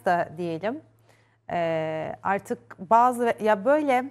Iniesta diyelim. Artık bazı ya böyle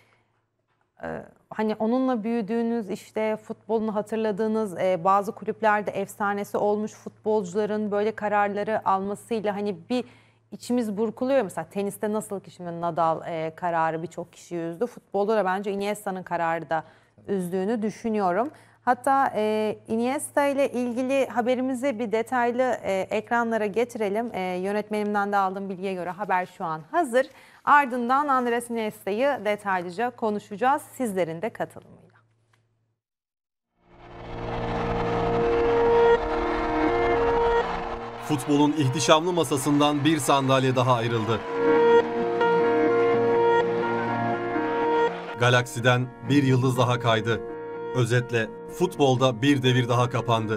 hani onunla büyüdüğünüz, işte futbolunu hatırladığınız, bazı kulüplerde efsanesi olmuş futbolcuların böyle kararları almasıyla hani bir içimiz burkuluyor. Mesela teniste nasıl ki şimdi Nadal kararı birçok kişiyi üzdü. Futbolda da bence Iniesta'nın kararı da üzdüğünü düşünüyorum. Hatta Iniesta ile ilgili haberimizi bir detaylı ekranlara getirelim. Yönetmenimden de aldığım bilgiye göre haber şu an hazır. Ardından Andres Iniesta'yı detaylıca konuşacağız sizlerin de katılımıyla. Futbolun ihtişamlı masasından bir sandalye daha ayrıldı. Galaksiden bir yıldız daha kaydı. Özetle futbolda bir devir daha kapandı.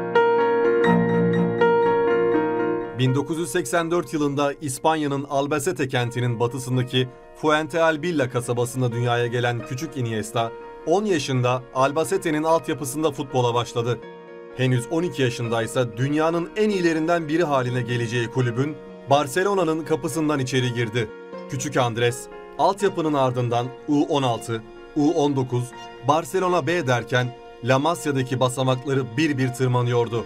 1984 yılında İspanya'nın Albacete kentinin batısındaki Fuentealbilla kasabasında dünyaya gelen küçük Iniesta, 10 yaşında Albacete'nin altyapısında futbola başladı. Henüz 12 yaşındaysa dünyanın en iyilerinden biri haline geleceği kulübün Barcelona'nın kapısından içeri girdi. Küçük Andres, altyapının ardından U16, U19, Barcelona B derken La Masia'daki basamakları bir bir tırmanıyordu.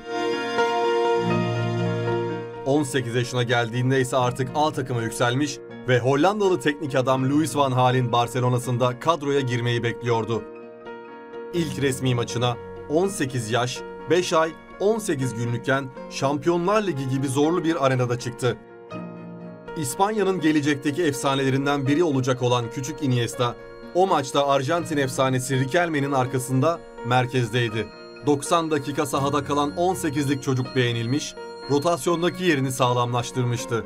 18 yaşına geldiğinde ise artık A takıma yükselmiş ve Hollandalı teknik adam Louis van Gaal'in Barcelona'sında kadroya girmeyi bekliyordu. İlk resmi maçına 18 yaş, 5 ay, 18 günlükken Şampiyonlar Ligi gibi zorlu bir arenada çıktı. İspanya'nın gelecekteki efsanelerinden biri olacak olan küçük Iniesta, o maçta Arjantin efsanesi Riquelme'nin arkasında merkezdeydi. 90 dakika sahada kalan 18'lik çocuk beğenilmiş, rotasyondaki yerini sağlamlaştırmıştı.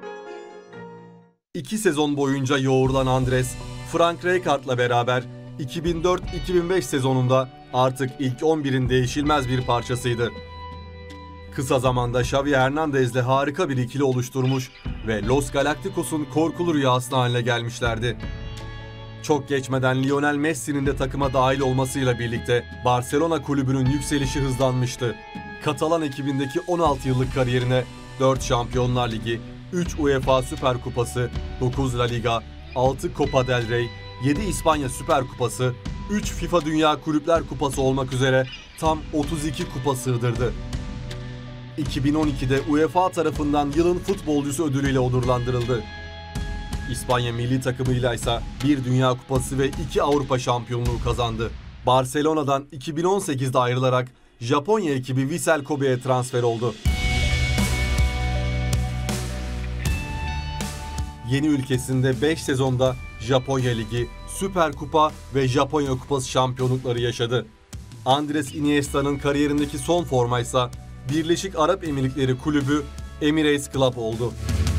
2 sezon boyunca yoğrulan Andres, Frank Rijkaard'la beraber 2004-2005 sezonunda artık ilk 11'in değişilmez bir parçasıydı. Kısa zamanda Xavi Hernandez'le harika bir ikili oluşturmuş ve Los Galacticos'un korkulu rüyasına haline gelmişlerdi. Çok geçmeden Lionel Messi'nin de takıma dahil olmasıyla birlikte Barcelona kulübünün yükselişi hızlanmıştı. Katalan ekibindeki 16 yıllık kariyerine 4 Şampiyonlar Ligi, 3 UEFA Süper Kupası, 9 La Liga, 6 Copa del Rey, 7 İspanya Süper Kupası, 3 FIFA Dünya Kulüpler Kupası olmak üzere tam 32 kupa sığdırdı. 2012'de UEFA tarafından yılın futbolcusu ödülüyle onurlandırıldı. İspanya milli takımıyla ise bir Dünya Kupası ve 2 Avrupa şampiyonluğu kazandı. Barcelona'dan 2018'de ayrılarak Japonya ekibi Vissel Kobe'ye transfer oldu. Yeni ülkesinde 5 sezonda Japonya Ligi, Süper Kupa ve Japonya Kupası şampiyonlukları yaşadı. Andres Iniesta'nın kariyerindeki son formaysa Birleşik Arap Emirlikleri kulübü Emirates Club oldu.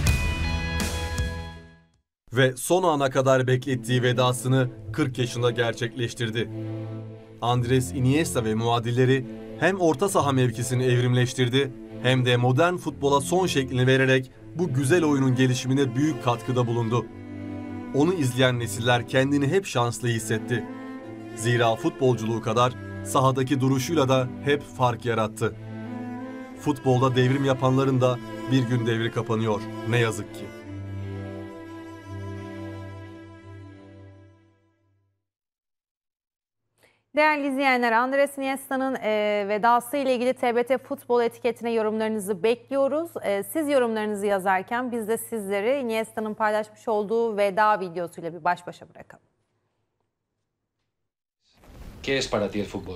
Ve son ana kadar beklettiği vedasını 40 yaşında gerçekleştirdi. Andres Iniesta ve muadilleri hem orta saha mevkisini evrimleştirdi hem de modern futbola son şeklini vererek bu güzel oyunun gelişimine büyük katkıda bulundu. Onu izleyen nesiller kendini hep şanslı hissetti. Zira futbolculuğu kadar sahadaki duruşuyla da hep fark yarattı. Futbolda devrim yapanların da bir gün devri kapanıyor ne yazık ki. Değerli izleyenler, Andres Iniesta'nın vedası ile ilgili TBT Futbol etiketine yorumlarınızı bekliyoruz. Siz yorumlarınızı yazarken biz de sizleri Iniesta'nın paylaşmış olduğu veda videosuyla bir baş başa bırakalım. ¿Qué es para ti el fútbol?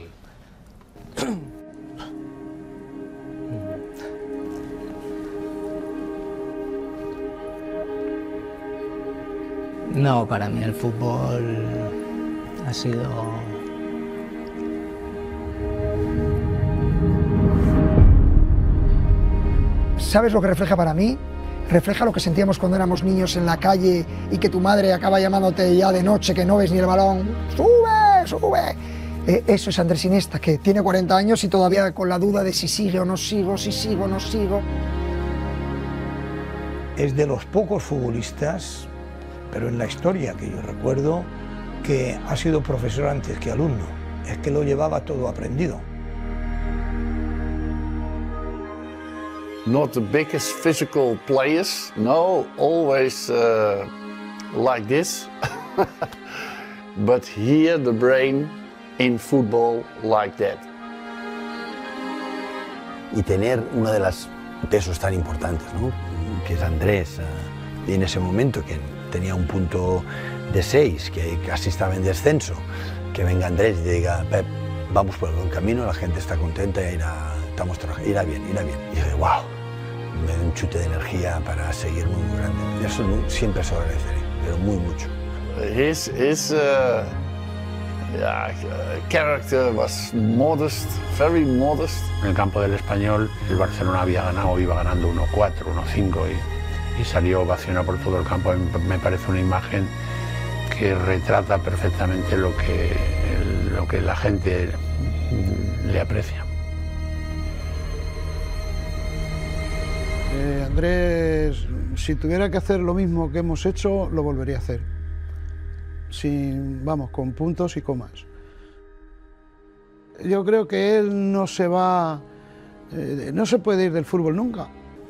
No, para mí el fútbol ha sido ¿Sabes lo que refleja para mí? Refleja lo que sentíamos cuando éramos niños en la calle y que tu madre acaba llamándote ya de noche, que no ves ni el balón. ¡Sube, sube! Eso es Andrés Iniesta, que tiene 40 años y todavía con la duda de si sigue o no sigo, si sigo o no sigo. Es de los pocos futbolistas, pero en la historia que yo recuerdo, que ha sido profesor antes que alumno. Es que lo llevaba todo aprendido. not the biggest physical players. No, always like this. But here the brain in football like that. Y tener uno de los pesos tan importantes, ¿no? Que es Andrés, y en ese momento que tenía un punto de 6, que casi estaba en descenso, que venga Andrés y diga, Pep, vamos por el buen camino, la gente está contenta y irá bien, irá bien. Y dije, wow, me da un chute de energía para seguir muy, muy grande. Eso siempre se lo agradeceré, pero muy mucho. His character was modest, very modest. En el campo del Español, el Barcelona había ganado, iba ganando 1-4, 1-5 y salió ovacionado por todo el campo. Me parece una imagen que retrata perfectamente lo que la gente le aprecia. Andrés, si tuviera que hacer lo mismo que hemos hecho, lo volvería a hacer. Con puntos y comas. Yo creo que él no se puede ir del fútbol nunca.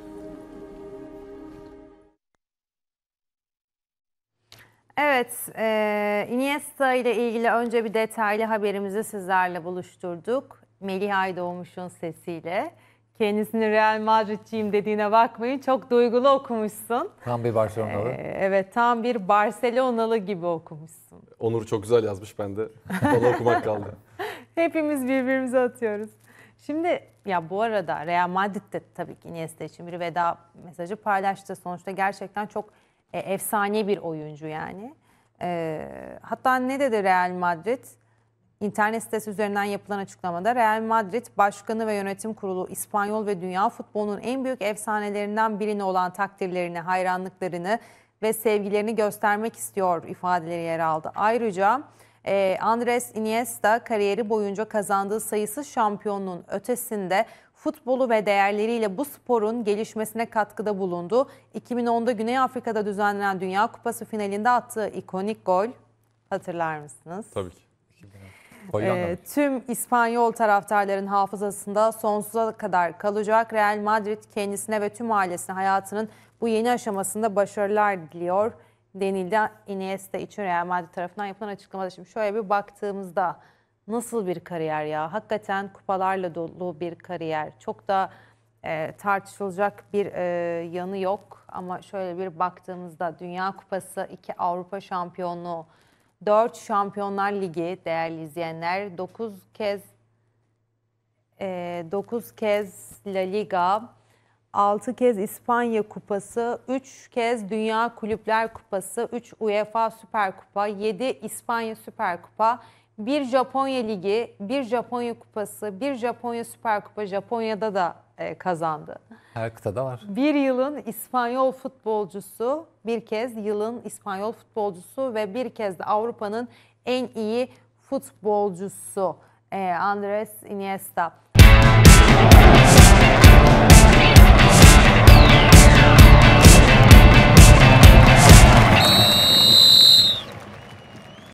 Evet, Iniesta ile ilgili önce bir detaylı haberimizi sizlerle buluşturduk. Melih Aydoğmuş'un sesiyle. Kendisini Real Madridciyim dediğine bakmayın. Çok duygulu okumuşsun. Tam bir Barcelonalı. Evet, tam bir Barcelonalı gibi okumuşsun. Onur çok güzel yazmış, ben de onu okumak kaldı. Hepimiz birbirimize atıyoruz. Şimdi ya bu arada Real Madrid de tabii ki Iniesta için bir veda mesajı paylaştı. Sonuçta gerçekten çok efsane bir oyuncu yani. Hatta ne dedi Real Madrid? İnternet sitesi üzerinden yapılan açıklamada Real Madrid Başkanı ve Yönetim Kurulu İspanyol ve dünya futbolunun en büyük efsanelerinden birine olan takdirlerini, hayranlıklarını ve sevgilerini göstermek istiyor ifadeleri yer aldı. Ayrıca Andrés Iniesta kariyeri boyunca kazandığı sayısız şampiyonluğun ötesinde futbolu ve değerleriyle bu sporun gelişmesine katkıda bulundu. 2010'da Güney Afrika'da düzenlenen Dünya Kupası finalinde attığı ikonik gol, hatırlar mısınız? Tabii ki. Tüm İspanyol taraftarların hafızasında sonsuza kadar kalacak. Real Madrid kendisine ve tüm ailesine hayatının bu yeni aşamasında başarılar diliyor denildi Iniesta için Real Madrid tarafından yapılan açıklamada. Şimdi şöyle bir baktığımızda nasıl bir kariyer ya? Hakikaten kupalarla dolu bir kariyer. Çok da tartışılacak bir yanı yok. Ama şöyle bir baktığımızda Dünya Kupası, 2 Avrupa Şampiyonluğu, 4 Şampiyonlar Ligi değerli izleyenler, 9 kez La Liga, 6 kez İspanya Kupası, 3 kez Dünya Kulüpler Kupası, 3 UEFA Süper Kupa, 7 İspanya Süper Kupa, 1 Japonya Ligi, 1 Japonya Kupası, 1 Japonya Süper Kupa, Japonya'da da kazandı. Her kıtada var. Bir yılın İspanyol futbolcusu, bir kez yılın İspanyol futbolcusu ve bir kez de Avrupa'nın en iyi futbolcusu Andrés Iniesta.